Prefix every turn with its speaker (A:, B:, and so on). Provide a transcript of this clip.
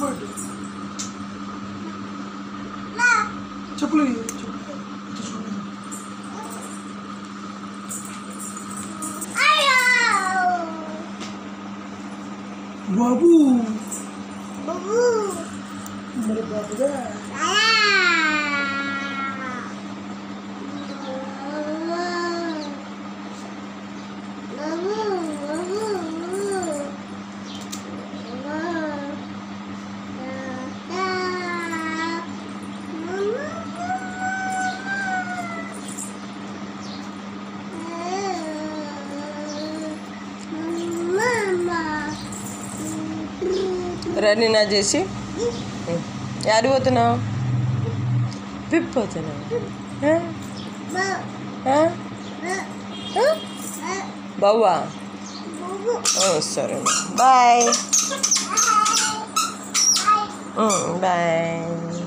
A: చెప్పులు బాబు మరి బాబుగా
B: రెడీ నా చేసి యారు పోతున్నావు పిప్పోతున్నావు బావా సరే బాయ్ బాయ్